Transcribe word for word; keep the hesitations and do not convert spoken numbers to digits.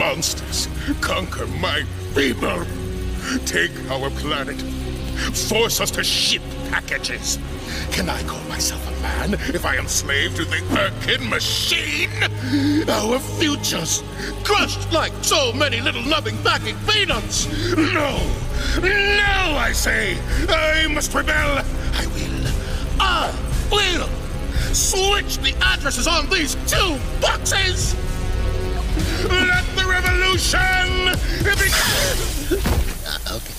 monsters conquer my people, take our planet, force us to ship packages. Can I call myself a man if I am slave to the Irkin machine? Our futures crushed like so many little nubbing packing peanuts. No, no, I say, I must rebel. I will, I will switch the addresses on these two boxes. Let the revolution begin. Uh, okay.